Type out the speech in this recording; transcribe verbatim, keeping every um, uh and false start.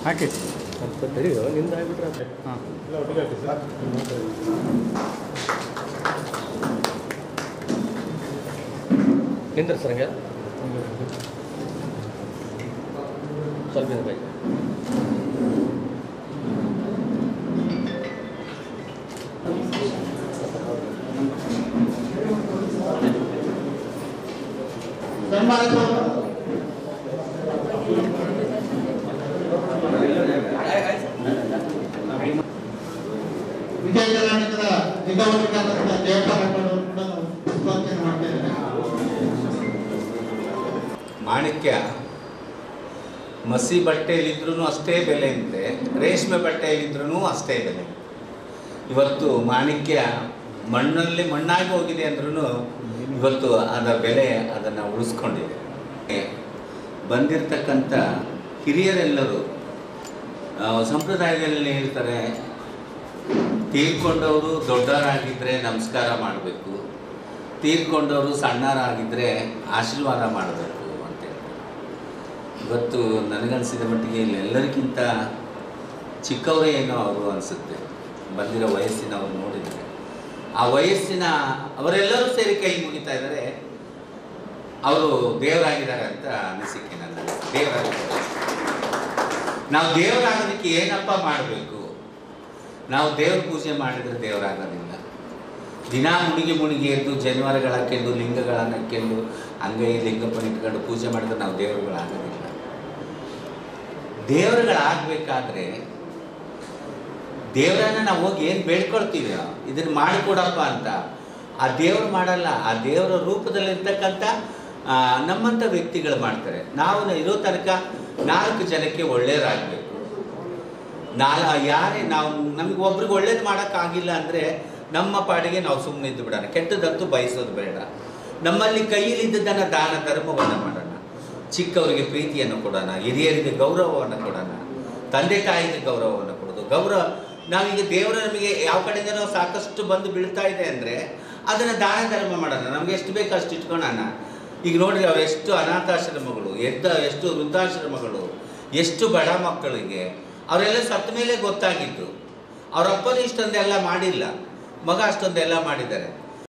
ಹಾಕಿ ಸ್ವಲ್ಪ ತಡೆಯೋ ನಿಂದ ಆಗಿಬಿಟ್ರೆ ಹಾಂ ಎಲ್ಲ ಒಟ್ಟಿಗೆ ಹಾಕಿ ಸರ್. ನಿಂದ್ರ ಸರ್ ಹಂಗೆ ಸ್ವಲ್ಪ ದಿನ ಬೇಕು. ವಿಜಯ ಕರ್ನಾಟಕದ ನಿಗಮದ ಜಯಪಾಲಕರು ಕೂಡ ಸ್ವಾಗತ ಮಾಡ್ತಾ ಇದ್ದಾರೆ. ಮಾಣಿಕ್ಯ ಮಸಿ ಬಟ್ಟೆಯಲ್ಲಿದ್ರೂ ಅಷ್ಟೇ ಬೆಲೆ ಅಂತೆ, ರೇಷ್ಮೆ ಬಟ್ಟೆಯಲ್ಲಿದ್ರೂ ಅಷ್ಟೇ ಬೆಲೆ. ಇವತ್ತು ಮಾಣಿಕ್ಯ ಮಣ್ಣಲ್ಲಿ ಮಣ್ಣಾಗಿ ಹೋಗಿದೆ ಅಂದ್ರೂ ಇವತ್ತು ಅದರ ಬೆಲೆ ಅದನ್ನು ಉಳಿಸ್ಕೊಂಡಿದೆ. ಬಂದಿರತಕ್ಕಂಥ ಹಿರಿಯರೆಲ್ಲರೂ ಸಂಪ್ರದಾಯದಲ್ಲಿ ಹೇಳ್ತಾರೆ, ತೀರ್ಕೊಂಡವರು ದೊಡ್ಡವರಾಗಿದ್ದರೆ ನಮಸ್ಕಾರ ಮಾಡಬೇಕು, ತೀರ್ಕೊಂಡವರು ಸಣ್ಣವರಾಗಿದ್ದರೆ ಆಶೀರ್ವಾದ ಮಾಡಬೇಕು ಅಂತೇಳಿ. ಇವತ್ತು ನನಗನ್ಸಿದ ಮಟ್ಟಿಗೆ ಇಲ್ಲೆಲ್ಲರಿಗಿಂತ ಚಿಕ್ಕವರೇ ಏನೋ ಅವರು ಅನಿಸುತ್ತೆ. ಬಂದಿರೋ ವಯಸ್ಸಿನವ್ರು ನೋಡಿದರೆ ಆ ವಯಸ್ಸಿನ ಅವರೆಲ್ಲರೂ ಸೇರಿ ಕೈ ಮುಗಿತಾ ಇದ್ದಾರೆ. ಅವರು ದೇವರಾಗಿದ್ದಾರೆ ಅಂತ ಅನಿಸಿಕೆ ನನ್ನ. ದೇವರಾಗಿದ್ದಾರೆ. ನಾವು ದೇವರಾಗೋದಕ್ಕೆ ಏನಪ್ಪ ಮಾಡಬೇಕು? ನಾವು ದೇವ್ರ ಪೂಜೆ ಮಾಡಿದರೆ ದೇವರಾಗೋದಿಲ್ಲ. ದಿನ ಮುಳುಗಿ ಮುಳುಗಿ ಎದ್ದು ಜನವಾರಗಳು ಹಾಕ್ಕೊಂಡು ಲಿಂಗಗಳನ್ನು ಹಾಕ್ಕೊಂಡು ಅಂಗೈ ಲಿಂಗಪ್ಪನ ಇಟ್ಕೊಂಡು ಪೂಜೆ ಮಾಡಿದ್ರೆ ನಾವು ದೇವರುಗಳಾಗೋದಿಲ್ಲ. ದೇವರುಗಳಾಗಬೇಕಾದ್ರೆ ದೇವರನ್ನ ನಾವು ಹೋಗಿ ಏನು ಬೇಡ್ಕೊಳ್ತೀವಿ, ಇದನ್ನು ಮಾಡಿಕೊಡಪ್ಪ ಅಂತ, ಆ ದೇವರು ಮಾಡಲ್ಲ. ಆ ದೇವರ ರೂಪದಲ್ಲಿರ್ತಕ್ಕಂಥ ನಮ್ಮಂಥ ವ್ಯಕ್ತಿಗಳು ಮಾಡ್ತಾರೆ. ನಾವು ಇರೋ ತನಕ ನಾಲ್ಕು ಜನಕ್ಕೆ ಒಳ್ಳೆಯದಾಗಬೇಕು. ನಾಲ್ ಯಾರೇ ನಾವು ನಮಗೆ ಒಬ್ರಿಗೆ ಒಳ್ಳೇದು ಮಾಡೋಕ್ಕಾಗಿಲ್ಲ ಅಂದರೆ ನಮ್ಮ ಪಾಡಿಗೆ ನಾವು ಸುಮ್ಮನೆ ಇದ್ದು ಬಿಡೋಣ. ಕೆಟ್ಟದಂತೂ ಬಯಸೋದು ಬೇಡ. ನಮ್ಮಲ್ಲಿ ಕೈಯಲ್ಲಿದ್ದದ್ದನ್ನು ದಾನ ಧರ್ಮವನ್ನು ಮಾಡೋಣ. ಚಿಕ್ಕವರಿಗೆ ಪ್ರೀತಿಯನ್ನು ಕೊಡೋಣ, ಹಿರಿಯರಿಗೆ ಗೌರವವನ್ನು ಕೊಡೋಣ, ತಂದೆ ತಾಯಿಗೆ ಗೌರವವನ್ನು ಕೊಡೋದು. ಗೌರವ ನಾವೀಗ ದೇವರು ನಮಗೆ ಯಾವ ಕಡೆಯಿಂದನೋ ಸಾಕಷ್ಟು ಬಂದು ಬೀಳ್ತಾ ಇದೆ ಅಂದರೆ ಅದನ್ನು ದಾನ ಧರ್ಮ ಮಾಡೋಣ. ನಮ್ಗೆ ಎಷ್ಟು ಬೇಕು ಅಷ್ಟು ಇಟ್ಕೊಳ್ಳೋಣ. ಈಗ ನೋಡಿರಿ, ಅವು ಎಷ್ಟು ಅನಾಥಾಶ್ರಮಗಳು, ಎದ್ದ ಎಷ್ಟು ವೃದ್ಧಾಶ್ರಮಗಳು, ಎಷ್ಟು ಬಡ ಮಕ್ಕಳಿಗೆ ಅವರೆಲ್ಲ ಸತ್ತ ಮೇಲೆ ಗೊತ್ತಾಗಿದ್ದು. ಅವರಪ್ಪನೂ ಇಷ್ಟೊಂದೆಲ್ಲ ಮಾಡಿಲ್ಲ, ಮಗ ಅಷ್ಟೊಂದೆಲ್ಲ ಮಾಡಿದ್ದಾರೆ.